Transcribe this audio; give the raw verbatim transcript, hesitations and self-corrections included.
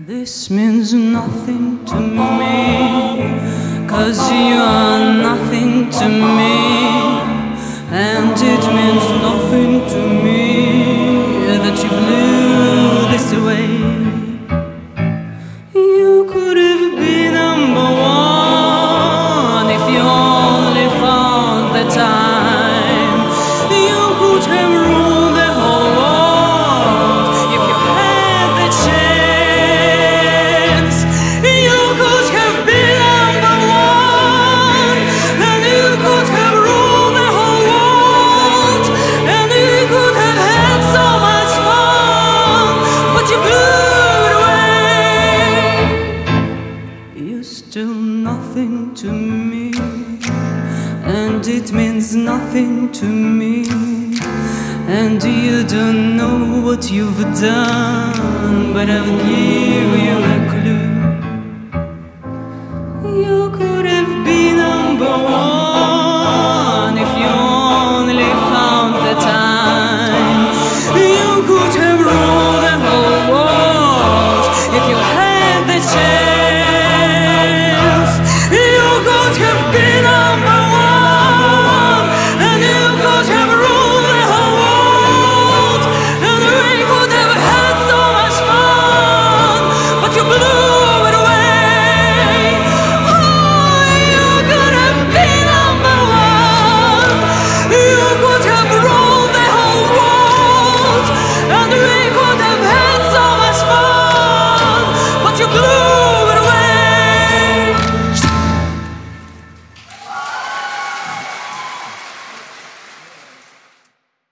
This means nothing to me, 'cause you are nothing to me, and it means nothing to me that you blew this away. You could have been number one if you only found the time. You could have ruled the whole world if you had the chance. You could have been number one, and you could have ruled the whole world, and you could have had so much fun, but you blew it away. You're still nothing to me, and it means nothing to me, and you don't know what you've done, but I'll give you a